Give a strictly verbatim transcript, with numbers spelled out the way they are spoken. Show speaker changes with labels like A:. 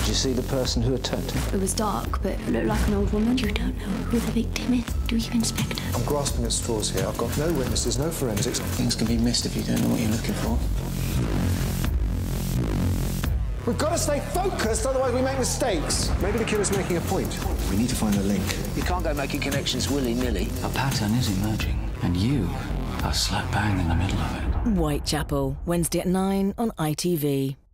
A: Did you see the person who attacked him?
B: It was dark, but it looked like an old woman. You don't know who the victim is, do you, Inspector?
C: I'm grasping at straws here. I've got no witnesses, no forensics.
D: Things can be missed if you don't know what you're looking for.
C: We've got to stay focused, otherwise we make mistakes. Maybe the killer's making a point.
D: We need to find the link.
A: You can't go making connections willy-nilly.
E: A pattern is emerging, and you are slap bang in the middle of it.
F: Whitechapel, Wednesday at nine on I T V.